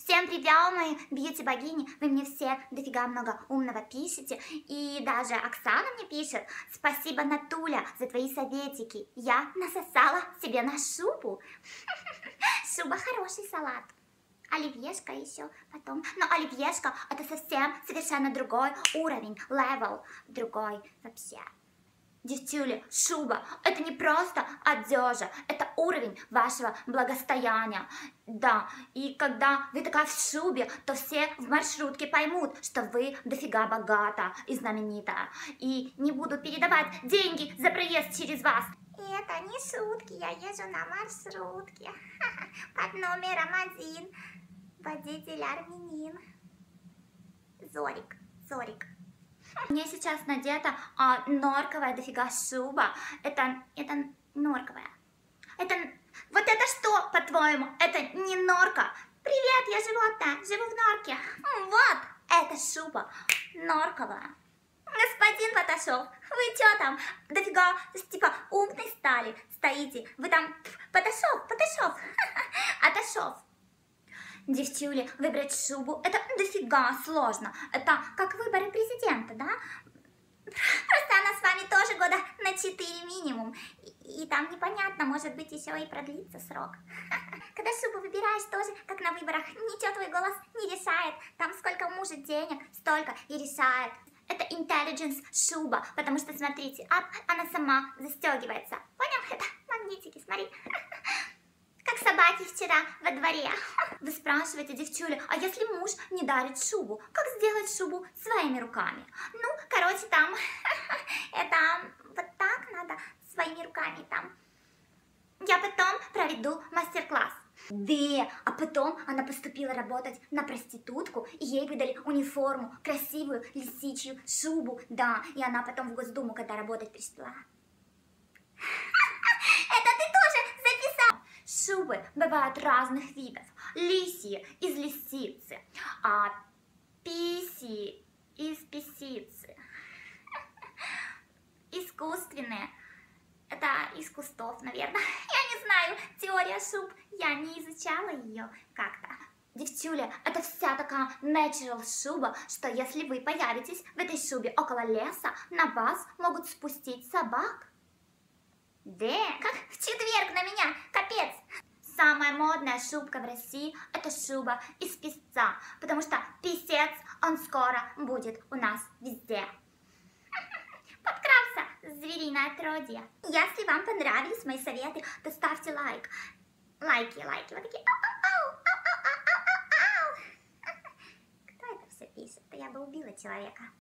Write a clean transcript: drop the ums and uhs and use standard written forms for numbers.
Всем привет, мои бьюти-богини, вы мне все дофига много умного пишете, и даже Оксана мне пишет: спасибо, Натуля, за твои советики, я насосала себе на шубу. Шуба хороший салат. Оливьешка еще потом. Но оливьешка это совсем совершенно другой уровень, левел, другой вообще. Девчули, шуба – это не просто одежа, это уровень вашего благосостояния. Да, и когда вы такая в шубе, то все в маршрутке поймут, что вы дофига богата и знаменитая. И не будут передавать деньги за проезд через вас. Это не шутки, я езжу на маршрутке под номером 1. Водитель армянин. Зорик. Мне сейчас надета норковая дофига шуба. Это норковая. Вот это что, по-твоему? Это не норка. Привет, я животное, живу в норке. Вот, это шуба норковая. Господин Поташов, вы что там? Дофига, типа, умный стали, стоите. Вы там, Поташов, Аташов. Девчули, выбрать шубу это дофига сложно. Это как выборы президента, да? Просто она с вами тоже года на 4 минимум. И там непонятно, может быть еще и продлится срок. Когда шубу выбираешь тоже, как на выборах, ничего твой голос не решает. Там сколько у мужа денег, столько и решает. Это intelligence шуба, потому что, смотрите, она сама застегивается. Понял? Это магнитики, смотри. Как собаки вчера во дворе. Вы спрашиваете, девчули, а если муж не дарит шубу, как сделать шубу своими руками? Ну, короче, там, это вот так надо своими руками там. Я потом проведу мастер-класс. Да, а потом она поступила работать на проститутку, и ей выдали униформу, красивую лисичью шубу, да, и она потом в Госдуму, когда работать пришла. Шубы бывают разных видов. Лисьи из лисицы, а письи из писицы. Искусственные. Это из кустов, наверное. Я не знаю, теория шуб. Я не изучала ее как-то. Девчуля, это вся такая natural шуба, что если вы появитесь в этой шубе около леса, на вас могут спустить собак. Да, как в четверг на меня, капец. Самая модная шубка в России – это шуба из песца, потому что песец, он скоро будет у нас везде. Подкрался звериное отродье. Если вам понравились мои советы, то ставьте лайк. Лайки, вот такие. Кто это все пишет? Я бы убила человека.